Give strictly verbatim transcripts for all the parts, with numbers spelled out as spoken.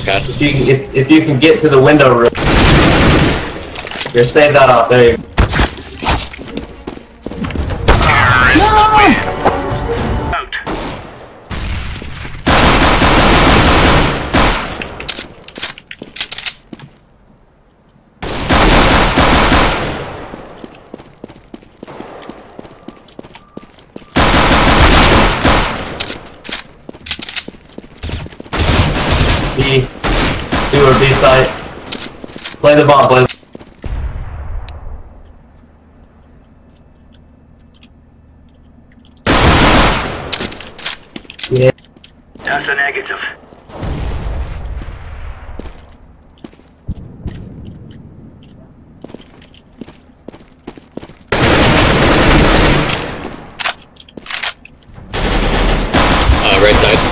Forecast. If you, can, if, if you can get to the window room. Here, save that off. There you go. Terrorists No! win. Out. B. two or B side. Play the bomb, play the Yeah. That's a negative. Uh, right side.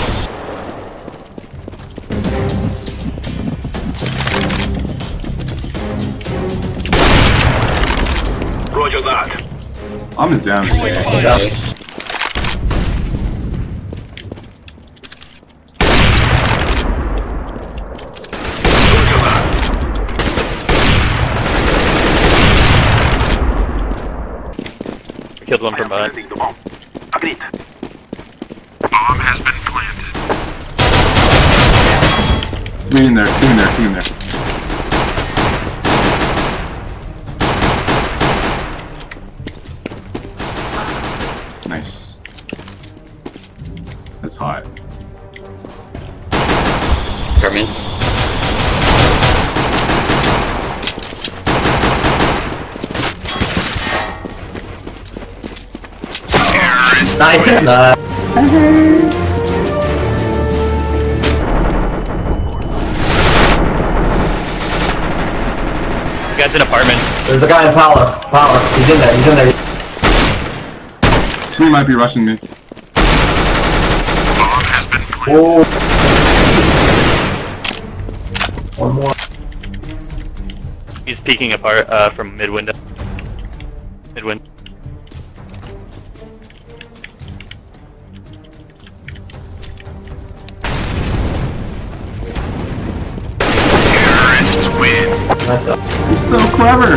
Roger that. I'm just down. Yeah. Roger that. Killed one from behind. Planting the bomb. Agreed. Bomb has been planted. Three in there, two in there, two in there. Nice. That's hot. Apartments. Terrorists Nice. win. Uh, Guy's in apartment. there's a guy in Palace. Palace. He's in there. He's in there. Three might be rushing me. Bomb has been planted. Oh. One more. He's peeking apart uh, from mid window. Mid window. Terrorists win. Nice job. You're so clever.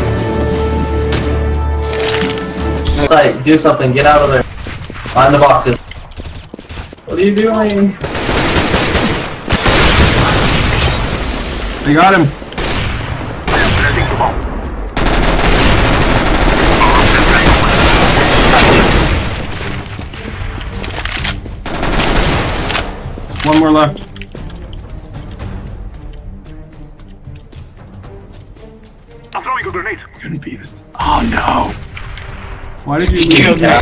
Like, do something. Get out of there. Find the boxes. What are you doing? They got him. I am planting the bomb. Just one more left. I'm throwing a grenade. Couldn't be this. Oh no. Why did you He leave? killed me.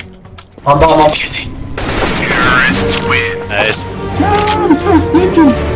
On bomb. On. Terrorists win. Nice. No, I'm so sneaky.